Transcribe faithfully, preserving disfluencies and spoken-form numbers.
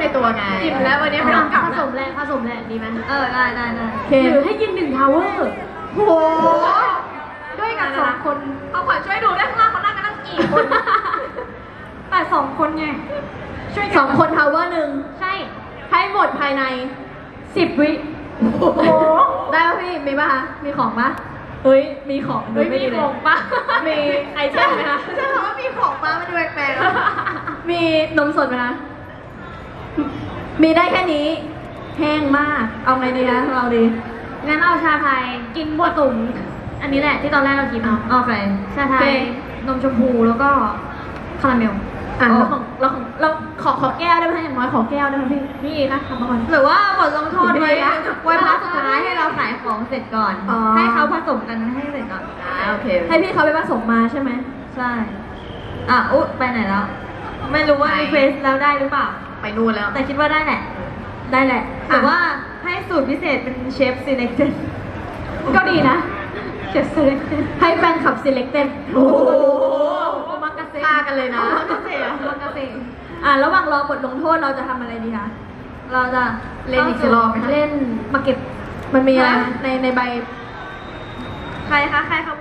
ตัวไงอิ่มแล้ววันนี้ไม่ต้องกลับผสมแรงผสมแรงดีไหมเออได้ได้ได้หรือให้กินหนึ่งทาวเวอร์โหด้วยกันสองคนเอาขวัญช่วยดูได้ข้างล่างเขานั่งกันนั่งกี่คนแต่สองคนไงช่วยกันสองคนทาวเวอร์หนึ่งใช่ให้หมดภายในสิบวิโอ้โหได้ป่ะพี่มีป่ะคะมีของป่ะเฮ้ยมีของเฮ้ยมีของปะมีไอเทมไหมคะใช่ค่ะว่ามีของมามันดูแปลกๆแล้วมีนมสดไหมคะมีได้แค่นี้แห้งมากเอาไงดีนะเราดีงั้นเอาชาไทยกินบัวตุ่มอันนี้แหละที่ตอนแรกเรากินเอาโอเคชาไทยนมชมพูแล้วก็คาราเมลอ่ะเราของเราของเราขอขอแก้วได้ไหมอย่างน้อยขอแก้วได้ไหมพี่พี่นะทำมาก่อนหรือว่าบทลงโทษไว้ดีนะไว้พักสุดท้ายให้เราขายของเสร็จก่อนอ๋อให้เขาผสมกันให้เสร็จก่อนโอเคให้พี่เขาไปผสมมาใช่ไหมใช่ อ่ะอุ๊ยไปไหนแล้ว ไม่รู้ว่าไปรีเควสแล้วได้หรือเปล่าไปนู่นแล้วแต่คิดว่าได้แหละได้แหละหรือว่าให้สูตรพิเศษเป็นเชฟ selected ก็ดีนะเจ็ด selected ให้แฟนคลับ selected โอ้โหโอมากาเซ่ฆ่ากันเลยนะโอมากาเซ่เหรอโอมากาเซ่อ่ะระหว่างรอบทลงโทษเราจะทำอะไรดีคะเราจะเล่นอีกสักรอบไหมคะเล่นมาเก็บมันมีอะไรในในใบใครคะ ใครเขา